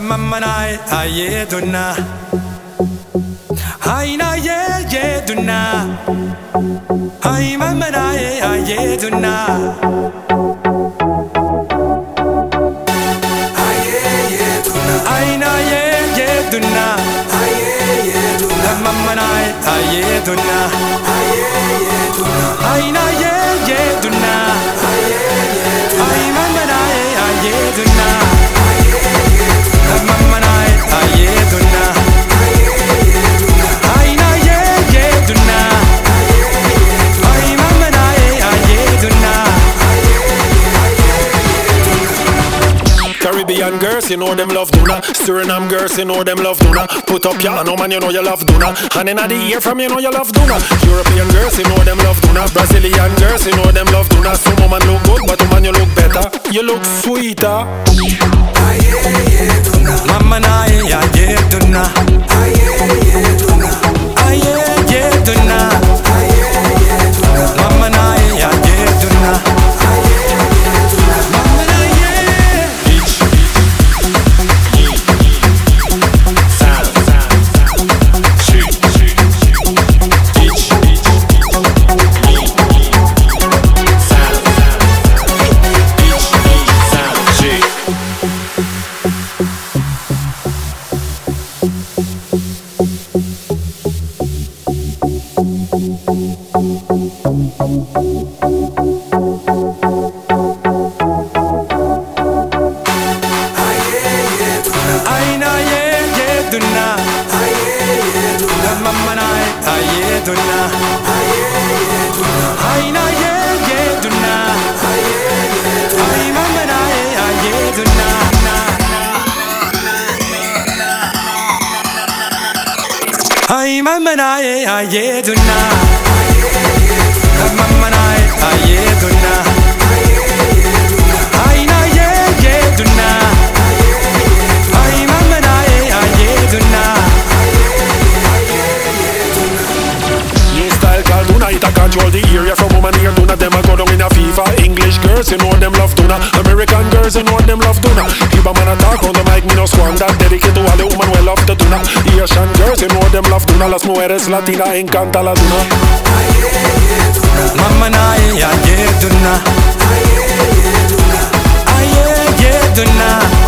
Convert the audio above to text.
mamma nai aye dunna ay na ye dunna ay mamma nai aye dunna ay na ye dunna mamma nai aye dunna ay na ye dunna ay mamma nai aye dunna mamma nai aye dunna ay na ye dunna ay mamma nai aye dunna. Caribbean girls, you know them love Duna. Suriname girls, you know them love Duna. Put up your hand, man, you know you love Duna. And inna the ear from you know you love Duna. European girls, you know them love Duna. Brazilian girls, you know them love Duna. Some woman look good, but woman you look better. You look sweeter. Mamma nai aye dunna aye dunna mamma nai aye dunna mamma nai ay mamma nai aye dunna mamma nai aye dunna ay na ye dunna ay mamma nai aye dunna. New style called Duna, it a control the area from woman here. Duna, them a go down in a FIFA. English girls, you know them love Duna. American girls, you know them love Duna. If a man a talk on the mic, me no squander. Dedicated to all the woman we love the Duna. Asian girls, you know them love Duna. Las mujeres latinas encanta la Duna. Mamma nai aye dunna aye dunna